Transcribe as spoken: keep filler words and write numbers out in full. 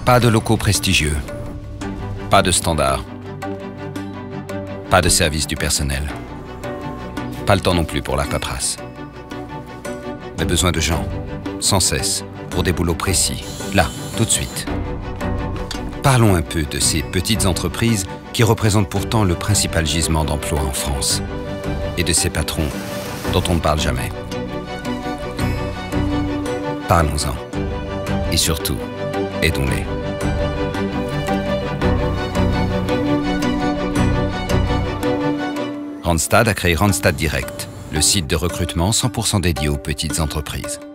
Pas de locaux prestigieux. Pas de standards. Pas de service du personnel. Pas le temps non plus pour la paperasse. Mais besoin de gens, sans cesse, pour des boulots précis, là, tout de suite. Parlons un peu de ces petites entreprises qui représentent pourtant le principal gisement d'emploi en France. Et de ces patrons dont on ne parle jamais. Parlons-en. Et surtout, aidons-les. Randstad a créé Randstad Direct, le site de recrutement cent pour cent dédié aux petites entreprises.